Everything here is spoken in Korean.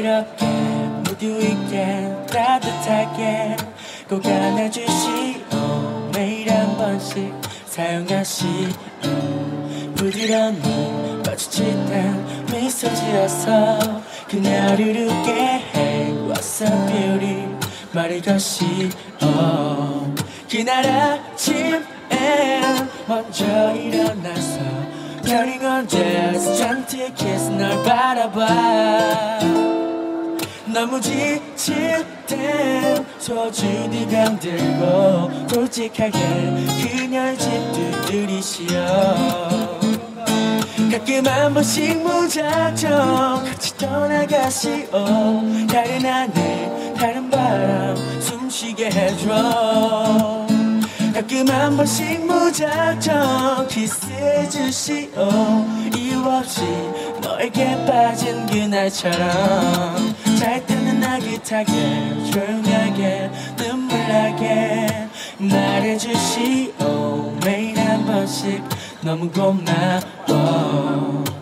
이렇게 무드 있게 따뜻하게 꼭 안아주시오. 매일 한 번씩 사용하시오. 부드러운 마주칠 땐 미소 지어서 그녀를 웃게 해. What's up beauty 말을 거시오. 그날 아침엔 먼저 일어나서 별이 언제서 잔뜩 kiss 널 바라봐. 너무 지칠 땐 소주 두 병 들고 솔직하게 그녀의 집 두드리시오. 가끔 한 번씩 무작정 같이 떠나가시오. 다른 하늘 다른 바람 숨쉬게 해줘. 가끔 한 번씩 무작정 키스해주시오. 이유 없이 너에게 빠진 그날처럼 잘 때는 나긋하게 조용하게 눈물 나게 말해주시오. 매일 한 번씩 너무 고마워.